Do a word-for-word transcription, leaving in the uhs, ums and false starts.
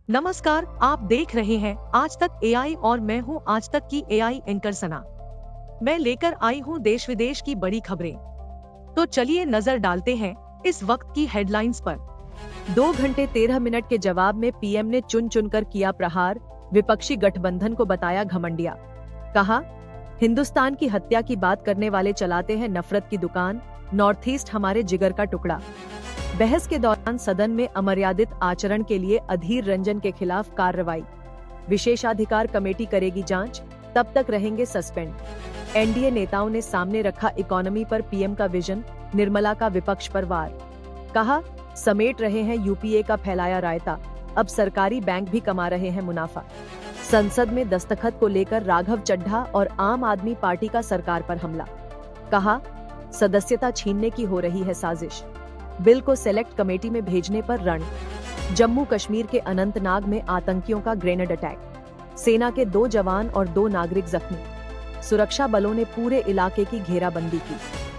नमस्कार, आप देख रहे हैं आज तक एआई और मैं हूं आज तक की एआई एंकर सना। मैं लेकर आई हूं देश विदेश की बड़ी खबरें। तो चलिए नजर डालते हैं इस वक्त की हेडलाइंस पर। दो घंटे तेरह मिनट के जवाब में पीएम ने चुन चुनकर किया प्रहार, विपक्षी गठबंधन को बताया घमंडिया। कहा, हिंदुस्तान की हत्या की बात करने वाले चलाते हैं नफरत की दुकान, नॉर्थ ईस्ट हमारे जिगर का टुकड़ा। बहस के दौरान सदन में अमर्यादित आचरण के लिए अधीर रंजन के खिलाफ कार्रवाई। विशेषाधिकार कमेटी करेगी जांच, तब तक रहेंगे सस्पेंड। एनडीए नेताओं ने सामने रखा इकोनॉमी पर पीएम का विजन, निर्मला का विपक्ष पर वार। कहा, समेट रहे हैं यूपीए का फैलाया रायता, अब सरकारी बैंक भी कमा रहे हैं मुनाफा। संसद में दस्तखत को लेकर राघव चड्ढा और आम आदमी पार्टी का सरकार पर हमला। कहा, सदस्यता छीनने की हो रही है साजिश, बिल को सेलेक्ट कमेटी में भेजने पर रण। जम्मू कश्मीर के अनंतनाग में आतंकियों का ग्रेनेड अटैक, सेना के दो जवान और दो नागरिक जख्मी। सुरक्षा बलों ने पूरे इलाके की घेराबंदी की।